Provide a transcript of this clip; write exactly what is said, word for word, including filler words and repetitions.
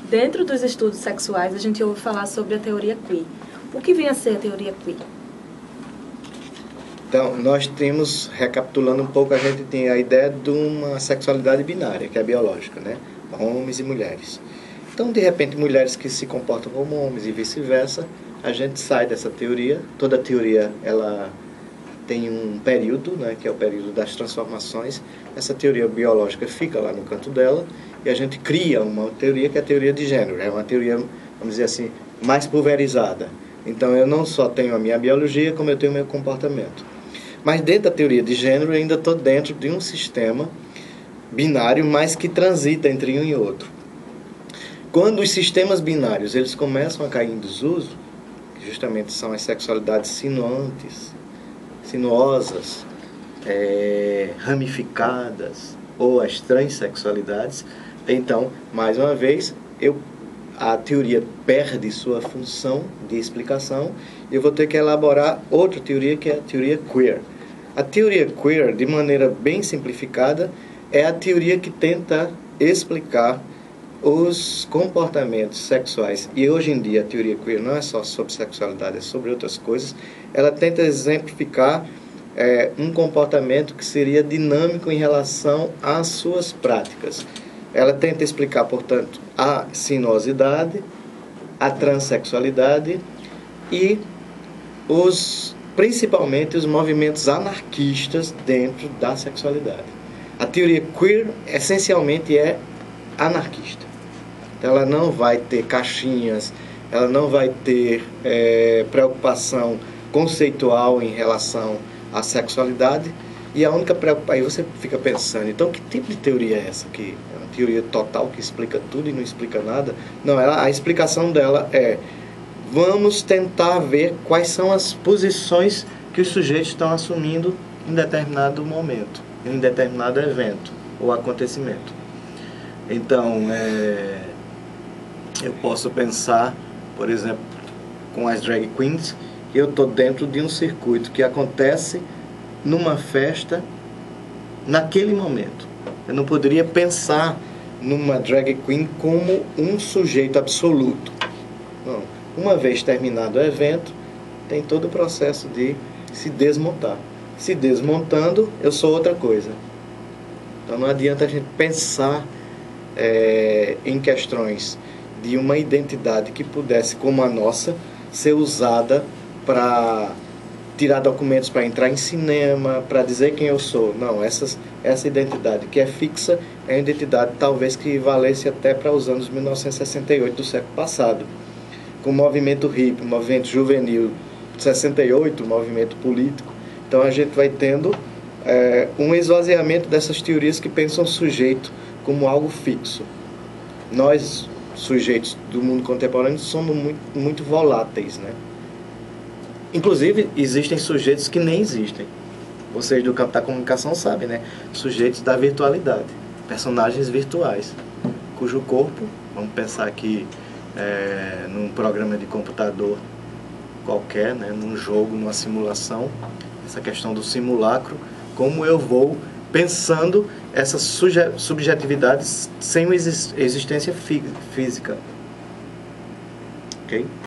Dentro dos estudos sexuais, a gente ouve falar sobre a teoria queer. O que vem a ser a teoria queer? Então, nós temos, recapitulando um pouco, a gente tem a ideia de uma sexualidade binária, que é biológica, né? Homens e mulheres. Então, de repente, mulheres que se comportam como homens e vice-versa, a gente sai dessa teoria. Toda teoria, ela tem um período, né, que é o período das transformações. Essa teoria biológica fica lá no canto dela e a gente cria uma teoria que é a teoria de gênero. É uma teoria, vamos dizer assim, mais pulverizada. Então, eu não só tenho a minha biologia, como eu tenho o meu comportamento. Mas dentro da teoria de gênero, eu ainda estou dentro de um sistema binário, mas que transita entre um e outro. Quando os sistemas binários eles começam a cair em desuso, que justamente são as sexualidades sinuantes, sinuosas, é, ramificadas, ou as transexualidades, então, mais uma vez, eu, a teoria perde sua função de explicação e eu vou ter que elaborar outra teoria, que é a teoria queer. A teoria queer, de maneira bem simplificada, é a teoria que tenta explicar os comportamentos sexuais. E hoje em dia a teoria queer não é só sobre sexualidade, é sobre outras coisas. Ela tenta exemplificar é, um comportamento que seria dinâmico em relação às suas práticas. Ela tenta explicar, portanto, a sinuosidade, a transexualidade e os, principalmente os movimentos anarquistas dentro da sexualidade. A teoria queer essencialmente é anarquista. Então, ela não vai ter caixinhas, ela não vai ter é, preocupação conceitual em relação à sexualidade. E a única preocupação, aí você fica pensando, então que tipo de teoria é essa aqui? É uma teoria total que explica tudo e não explica nada? Não, ela, a explicação dela é: vamos tentar ver quais são as posições que os sujeitos estão assumindo em determinado momento, em determinado evento ou acontecimento. Então, é, eu posso pensar, por exemplo, com as drag queens, que eu estou dentro de um circuito que acontece numa festa naquele momento. Eu não poderia pensar numa drag queen como um sujeito absoluto. Não. Uma vez terminado o evento, tem todo o processo de se desmontar. Se desmontando, eu sou outra coisa. Então não adianta a gente pensar é, em questões de uma identidade que pudesse, como a nossa, ser usada para tirar documentos para entrar em cinema, para dizer quem eu sou. Não, essas, essa identidade que é fixa é uma identidade talvez que valesse até para os anos mil novecentos e sessenta e oito do século passado. Com o movimento hippie, o movimento juvenil de sessenta e oito, o movimento político. Então a gente vai tendo é, um esvaziamento dessas teorias que pensam o sujeito como algo fixo. Nós, sujeitos do mundo contemporâneo, somos muito, muito voláteis, né? Inclusive, existem sujeitos que nem existem. Vocês do campo da comunicação sabem, né? Sujeitos da virtualidade, personagens virtuais, cujo corpo, vamos pensar aqui é, num programa de computador qualquer, né? Num jogo, numa simulação, essa questão do simulacro, como eu vou pensando essas subjetividades sem existência física. Ok?